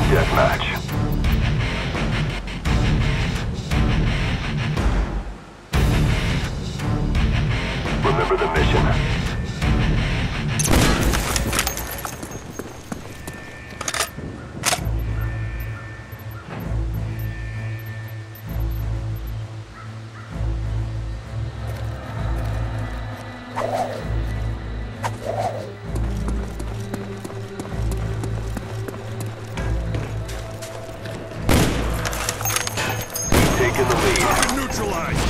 deathmatch. Remember the mission. Taking the lead. Neutralized.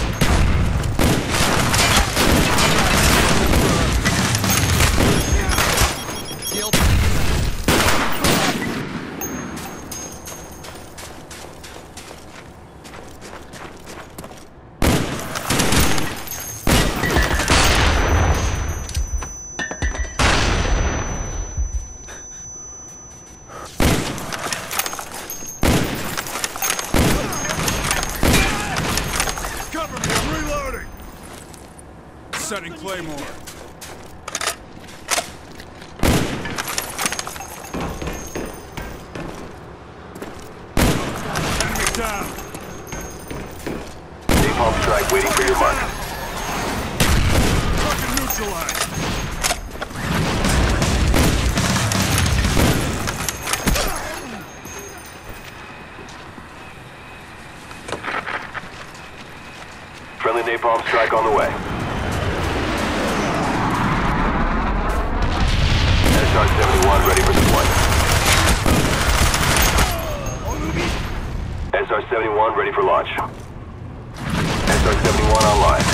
Setting Claymore. Enemy down. Napalm strike waiting for your mark. Target neutralized. Friendly napalm strike on the way. SR-71 ready for deployment. SR-71 ready for launch. SR-71 online.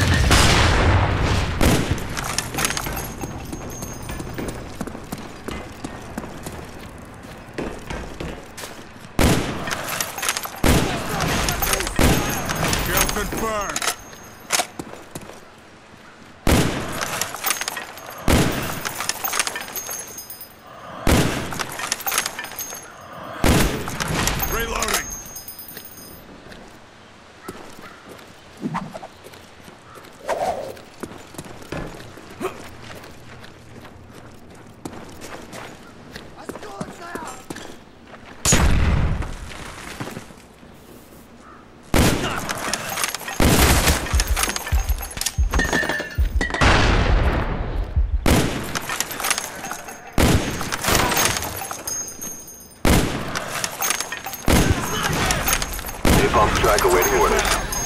Kill confirmed. Reloading. Napalm strike awaiting orders.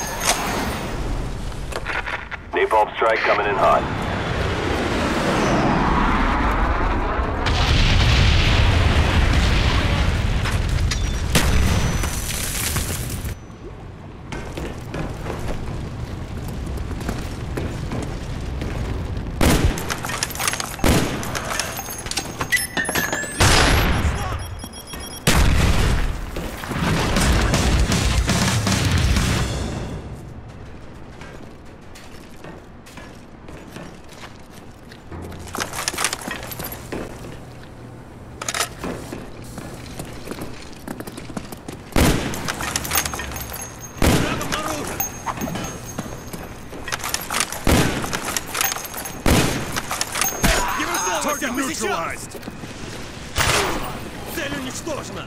Napalm strike coming in hot. Target neutralized. Цель уничтожена.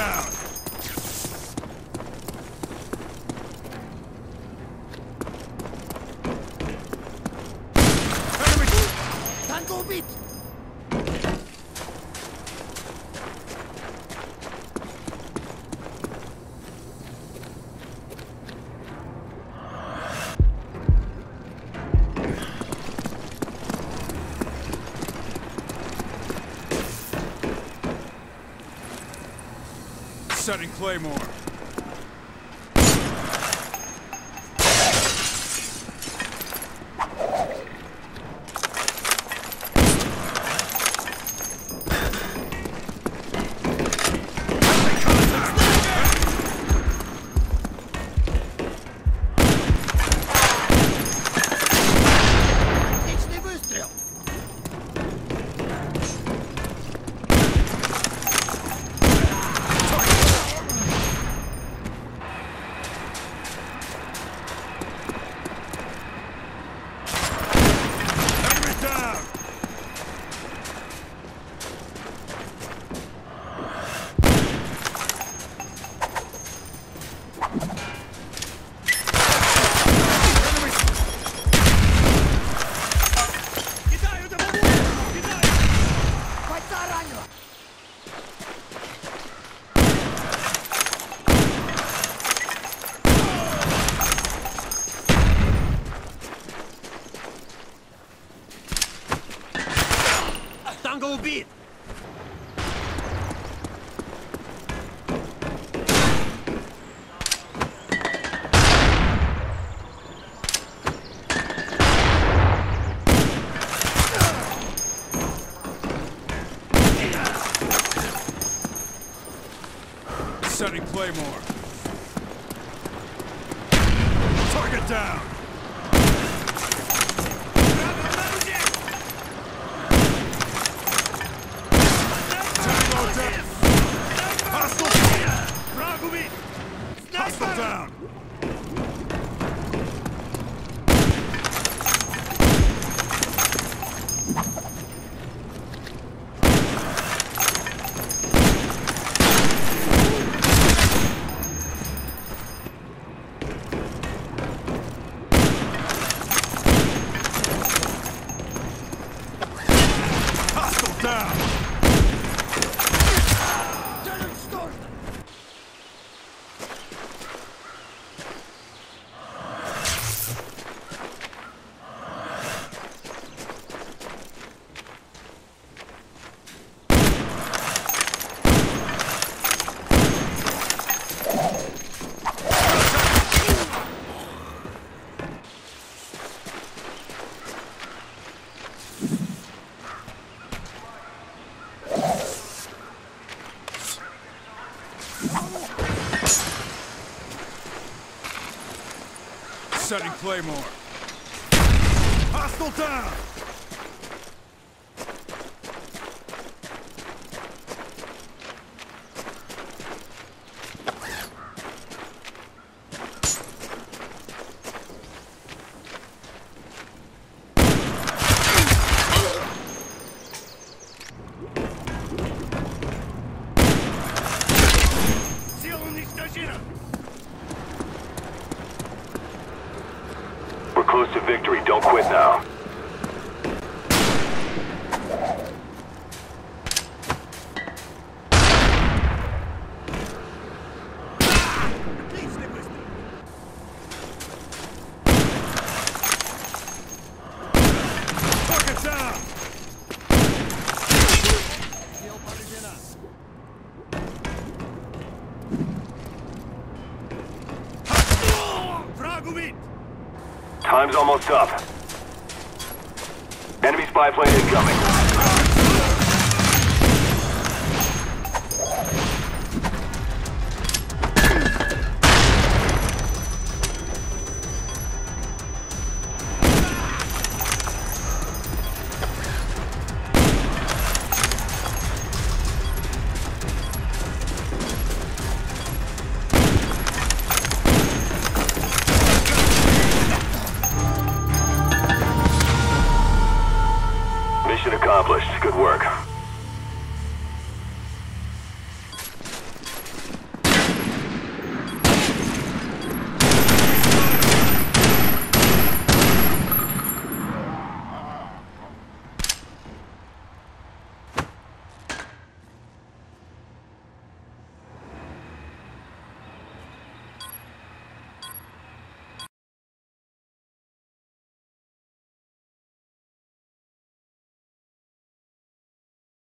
down! Enemy! Tango убит! Setting Claymore. Отличный выстрел! Enemy down! Кидаю домовую! Кидаю! Бойца ранило! Танго убит! Setting Claymore. Target down! Tango down! Hostile! Враг убит! Hostile down! Hostile down! Цель уничтожена! Setting Claymore. Hostile down! Сила уничтожена! We're close to victory. Don't quit now. Отличный выстрел! Target down! Сил повреждена! Враг убит! Time's almost up. Enemy spy plane incoming. Mission accomplished. Good work.